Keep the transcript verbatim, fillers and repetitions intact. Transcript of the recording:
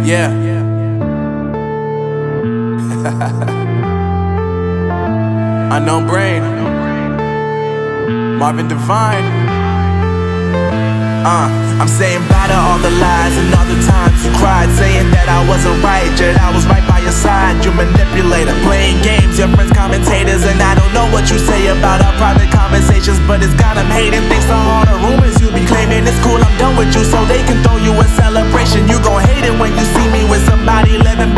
Yeah. Unknown Brain, Marvin Divine. Uh, I'm saying bye to all the lies and all the times you cried, saying that I wasn't right, yet I was right by your side. You manipulator, playing games, your friends commentators, and I don't know what you say about our private conversations, but it's got them hating. Thanks to all the rumors you be claiming. It's cool, I'm done with you, so they can throw you a celebration. You gon' hate it when you see me with somebody living